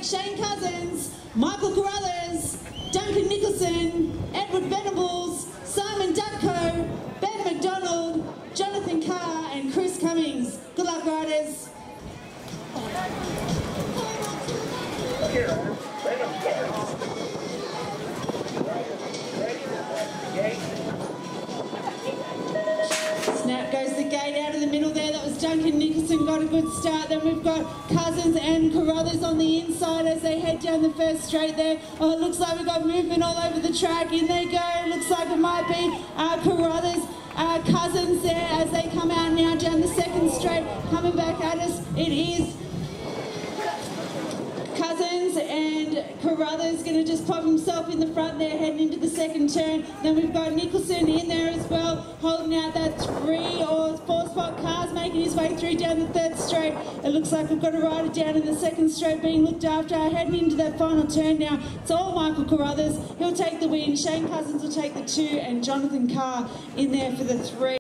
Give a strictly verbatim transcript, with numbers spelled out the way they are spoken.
Shane Cousins, Michael Carruthers, Duncan Nicholson, Edward Venables, Simon Dutko, Ben McDonald, Jonathan Carr and Chris Cummings. Good luck, riders. Snap goes the gate out of the middle there. That was Duncan Nicholson, got a good start. Then we've got Cousins and Carruthers on the inside as they head down the first straight there. Oh, it looks like we've got movement all over the track. In they go. Looks like it might be uh, Carruthers, uh, Cousins there as they come out now down the second straight. Coming back at us, it is Cousins, and Carruthers going to just pop himself in the front there, heading into the second turn. Then we've got Nicholson in there as well, holding out that three or four spot cars, making his way through down the third straight. It looks like we've got a rider down in the second straight being looked after, heading into that final turn now. It's all Michael Carruthers. He'll take the win. Shane Cousins will take the two, and Jonathan Carr in there for the three.